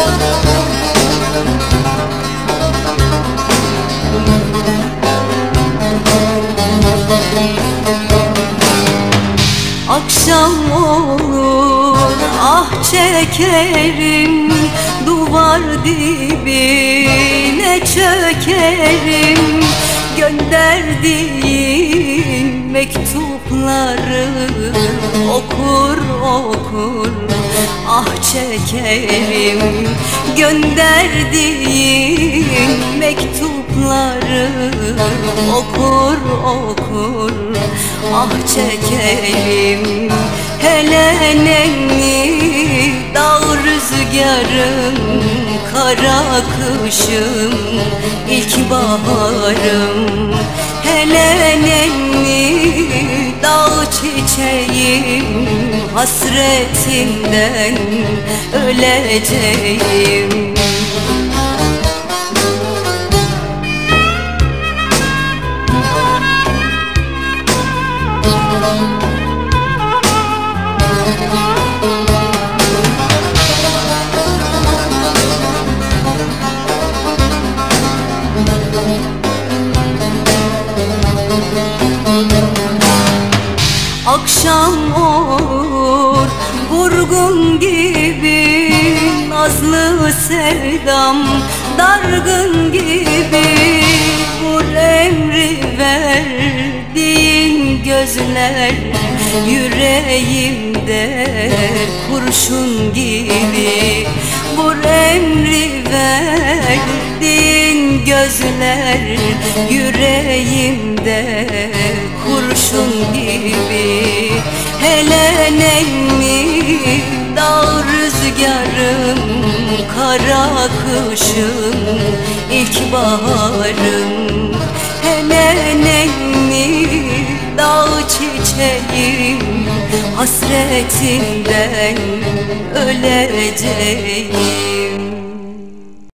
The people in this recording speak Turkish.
Akşam olur ah çekerim, duvar dibine çökerim. Gönderdiğin mektupları okur okur ah çekerim. Gönderdiğin mektupları okur okur ah çekerim. Hele nenni dağ rüzgarım, kara kışım, ilkbaharım. Hele nenni dağ çiçeğim, hasretinden öleceğim. Akşam olur vurgun gibi, nazlı sevdam dargın gibi. Vur emri verdiğin gözler yüreğimde kurşun gibi. Vur emri verdiğin gözler yüreğimde kurşun gibi. Hele nenni dağ rüzgarım, kara kışım, ilkbaharım. Hele nenni dağ çiçeğim, hasretinden öleceğim.